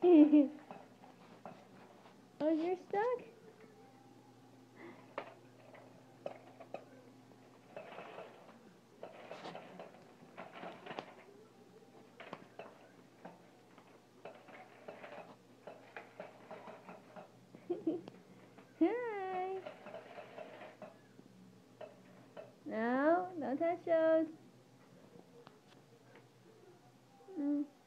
Oh, you're stuck? Hi. No, don't touch those. Mm.